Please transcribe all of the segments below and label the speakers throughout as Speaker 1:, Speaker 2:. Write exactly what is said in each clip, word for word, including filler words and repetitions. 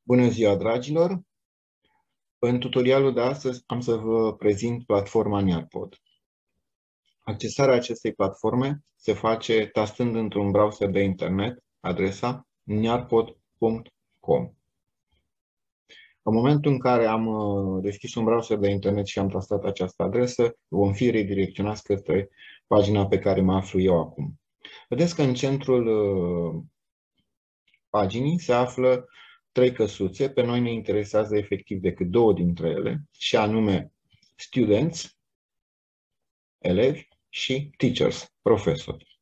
Speaker 1: Bună ziua, dragilor! În tutorialul de astăzi am să vă prezint platforma Nearpod. Accesarea acestei platforme se face tastând într-un browser de internet adresa nearpod punct com. În momentul în care am deschis un browser de internet și am tastat această adresă, vom fi redirecționați către pagina pe care mă aflu eu acum. Vedeți că în centrul paginii se află trei căsuțe. Pe noi ne interesează efectiv decât două dintre ele, și anume students, elevi, și teachers, profesori.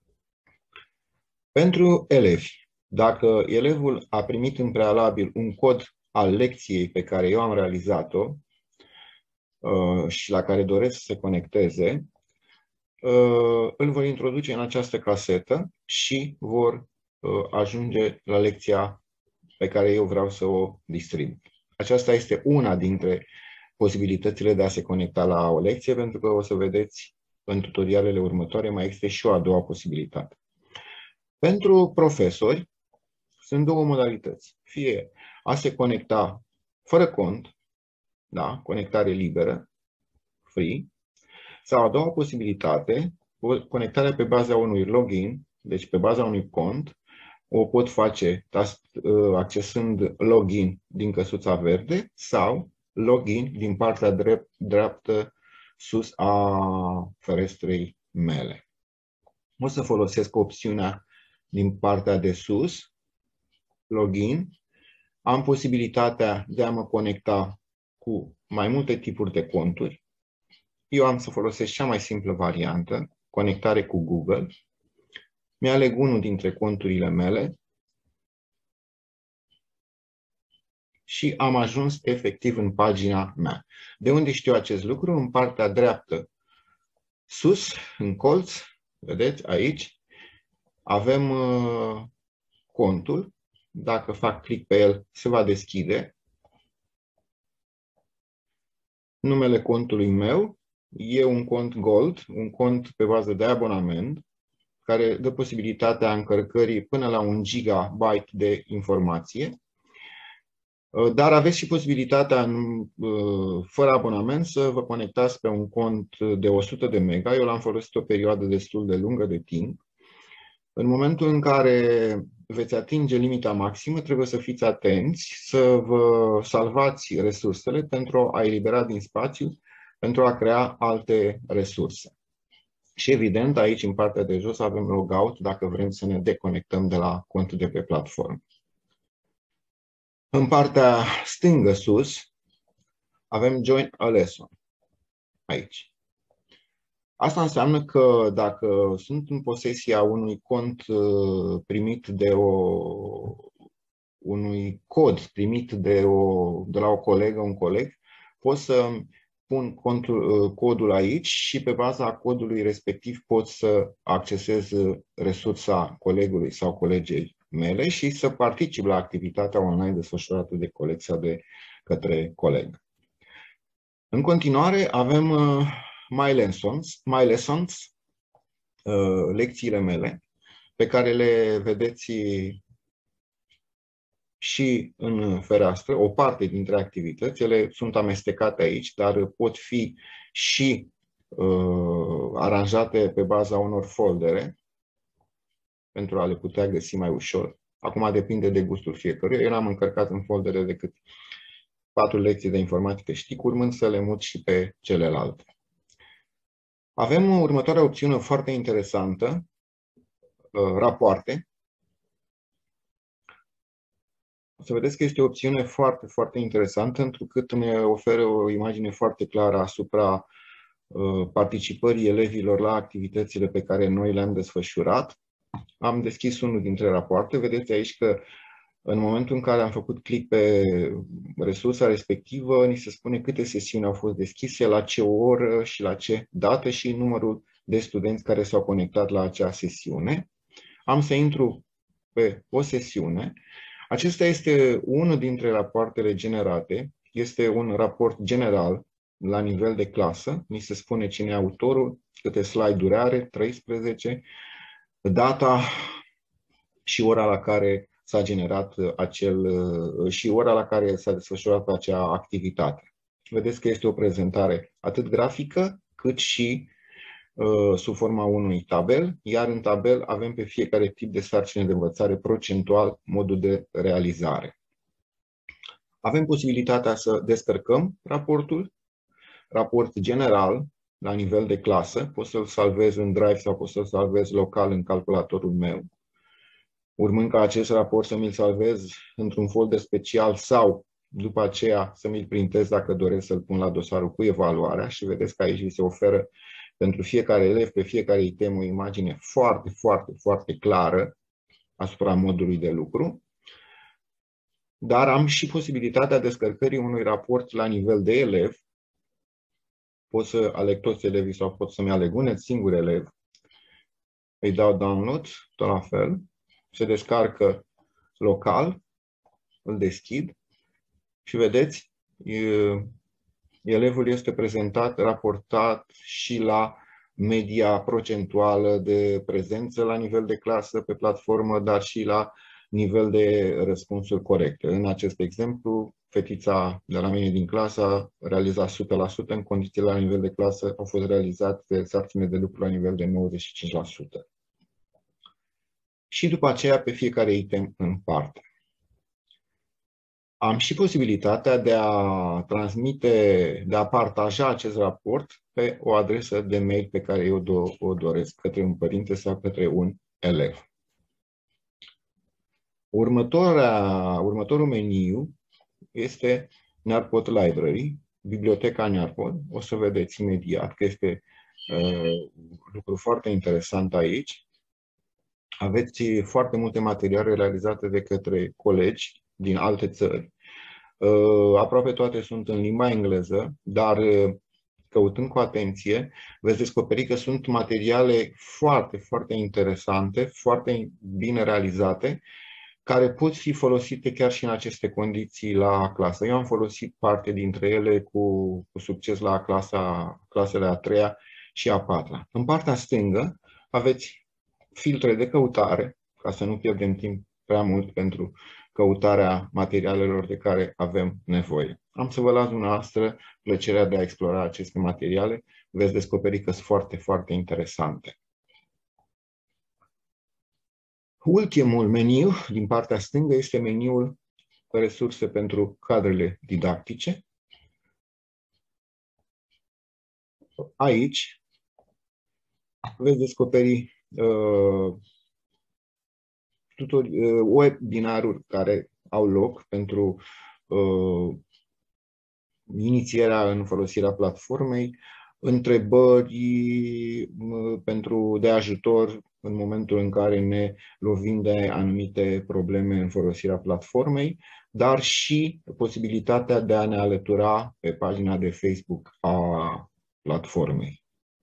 Speaker 1: Pentru elevi, dacă elevul a primit în prealabil un cod al lecției pe care eu am realizat-o uh, și la care doresc să se conecteze, uh, îl vor introduce în această casetă și vor uh, ajunge la lecția pe care eu vreau să o distribui. Aceasta este una dintre posibilitățile de a se conecta la o lecție, pentru că o să vedeți în tutorialele următoare mai există și o a doua posibilitate. Pentru profesori sunt două modalități. Fie a se conecta fără cont, da, conectare liberă, free, sau a doua posibilitate, conectarea pe baza unui login, deci pe baza unui cont. O pot face accesând login din căsuța verde sau login din partea drept, dreaptă sus a ferestrei mele. O să folosesc opțiunea din partea de sus, login. Am posibilitatea de a mă conecta cu mai multe tipuri de conturi. Eu am să folosesc cea mai simplă variantă, conectare cu Google. Mi-aleg unul dintre conturile mele și am ajuns efectiv în pagina mea. De unde știu acest lucru? În partea dreaptă sus, în colț, vedeți aici, avem uh, contul. Dacă fac click pe el, se va deschide. Numele contului meu e un cont Gold, un cont pe bază de abonament, care dă posibilitatea încărcării până la un gigabyte de informație. Dar aveți și posibilitatea, fără abonament, să vă conectați pe un cont de o sută de mega. Eu l-am folosit o perioadă destul de lungă de timp. În momentul în care veți atinge limita maximă, trebuie să fiți atenți, să vă salvați resursele pentru a elibera din spațiu, pentru a crea alte resurse. Și evident, aici, în partea de jos, avem logout dacă vrem să ne deconectăm de la contul de pe platformă. În partea stângă sus, avem Join a Lesson. Aici. Asta înseamnă că dacă sunt în posesia unui cont primit de o, unui cod primit de, o, de la o colegă, un coleg, pot să pun contul, codul aici și pe baza codului respectiv pot să accesez resursa colegului sau colegei mele și să particip la activitatea online desfășurată de coleg sau de către coleg. În continuare avem My Lessons, My Lessons, lecțiile mele, pe care le vedeți și în fereastră, o parte dintre activități. Ele sunt amestecate aici, dar pot fi și uh, aranjate pe baza unor foldere pentru a le putea găsi mai ușor. Acum depinde de gustul fiecăruia. Eu n-am încărcat în foldere decât patru lecții de informatică și T I C, urmând să le mut și pe celelalte. Avem următoarea opțiune foarte interesantă, uh, rapoarte. O să vedeți că este o opțiune foarte, foarte interesantă, întrucât ne oferă o imagine foarte clară asupra uh, participării elevilor la activitățile pe care noi le-am desfășurat. Am deschis unul dintre rapoarte. Vedeți aici că în momentul în care am făcut click pe resursa respectivă, ni se spune câte sesiuni au fost deschise, la ce oră și la ce dată și numărul de studenți care s-au conectat la acea sesiune. Am să intru pe o sesiune. Acesta este unul dintre rapoartele generate. Este un raport general la nivel de clasă. Ni se spune cine e autorul, câte slide-uri are, treisprezece, data și ora la care s-a generat acel și ora la care s-a desfășurat acea activitate. Vedeți că este o prezentare atât grafică, cât și uh, sub forma unui tabel, iar în tabel avem pe fiecare tip de sarcină de învățare procentual modul de realizare. Avem posibilitatea să descărcăm raportul, raport general, la nivel de clasă, pot să-l salvez în Drive sau pot să-l salvez local în calculatorul meu, urmând ca acest raport să mi-l salvez într-un folder special sau după aceea să mi-l printez dacă doresc să-l pun la dosarul cu evaluarea și vedeți că aici vi se oferă pentru fiecare elev, pe fiecare item, o imagine foarte, foarte, foarte clară asupra modului de lucru. Dar am și posibilitatea descărcării unui raport la nivel de elev. Pot să aleg toți elevii sau pot să-mi aleg un singur elev. Îi dau download, tot la fel. Se descarcă local, îl deschid și vedeți, elevul este prezentat, raportat și la media procentuală de prezență la nivel de clasă pe platformă, dar și la nivel de răspunsuri corecte. În acest exemplu, fetița de la mine din clasă a realizat o sută la sută, în condițiile la nivel de clasă au fost realizate sarcini de lucru la nivel de nouăzeci și cinci la sută. Și după aceea pe fiecare item în parte. Am și posibilitatea de a transmite, de a partaja acest raport pe o adresă de mail pe care eu o doresc, către un părinte sau către un elev. Următoarea, următorul meniu este NARPod Library, biblioteca NARPod. O să vedeți imediat că este uh, un lucru foarte interesant aici. Aveți foarte multe materiale realizate de către colegi din alte țări. Uh, aproape toate sunt în limba engleză, dar uh, căutând cu atenție, veți descoperi că sunt materiale foarte, foarte interesante, foarte bine realizate, care pot fi folosite chiar și în aceste condiții la clasă. Eu am folosit parte dintre ele cu, cu succes la clasa, clasele a treia și a patra. În partea stângă aveți filtre de căutare, ca să nu pierdem timp prea mult pentru căutarea materialelor de care avem nevoie. Am să vă las dumneavoastră plăcerea de a explora aceste materiale. Veți descoperi că sunt foarte, foarte interesante. Ultimul meniu din partea stângă este meniul resurse pentru cadrele didactice. Aici veți descoperi uh, tutori, uh, webinaruri care au loc pentru uh, inițierea în folosirea platformei, întrebări uh, pentru de ajutor în momentul în care ne lovim de anumite probleme în folosirea platformei, dar și posibilitatea de a ne alătura pe pagina de Facebook a platformei.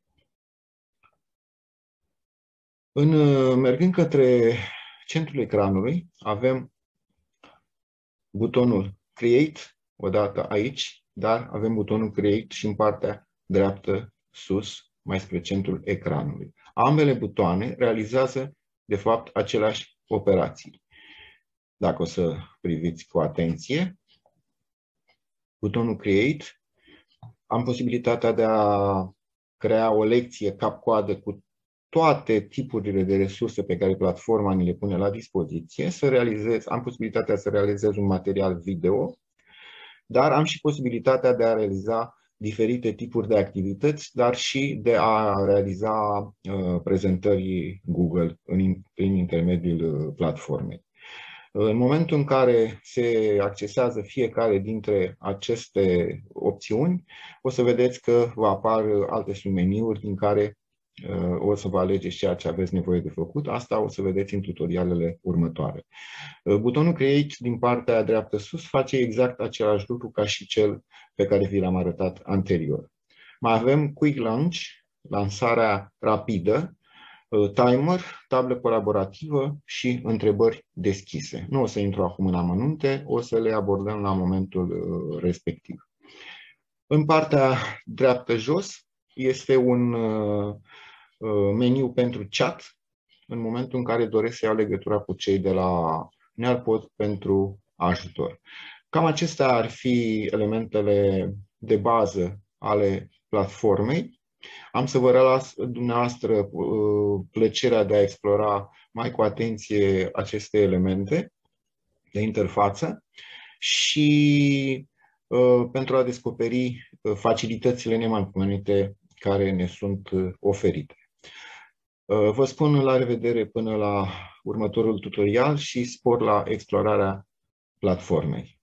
Speaker 1: În, mergând către centrul ecranului, avem butonul Create, odată aici, dar avem butonul Create și în partea dreaptă sus, mai spre centrul ecranului. Ambele butoane realizează, de fapt, aceleași operații. Dacă o să priviți cu atenție, butonul Create, am posibilitatea de a crea o lecție cap-coadă cu toate tipurile de resurse pe care platforma ni le pune la dispoziție, să realizez, am posibilitatea să realizez un material video, dar am și posibilitatea de a realiza diferite tipuri de activități, dar și de a realiza uh, prezentări Google în, prin intermediul platformei. În momentul în care se accesează fiecare dintre aceste opțiuni, o să vedeți că vă apar alte submeniuri din care uh, o să vă alegeți ceea ce aveți nevoie de făcut. Asta o să vedeți în tutorialele următoare. Uh, butonul Create din partea dreaptă sus face exact același lucru ca și cel pe care vi l-am arătat anterior. Mai avem Quick Launch, lansarea rapidă, timer, tablă colaborativă și întrebări deschise. Nu o să intru acum în amănunte, o să le abordăm la momentul respectiv. În partea dreaptă jos este un meniu pentru chat, în momentul în care doresc să iau legătura cu cei de la Nealpod pentru ajutor. Cam acestea ar fi elementele de bază ale platformei. Am să vă relas dumneavoastră plăcerea de a explora mai cu atenție aceste elemente de interfață și pentru a descoperi facilitățile nemaipomenite care ne sunt oferite. Vă spun la revedere până la următorul tutorial și spor la explorarea platformei.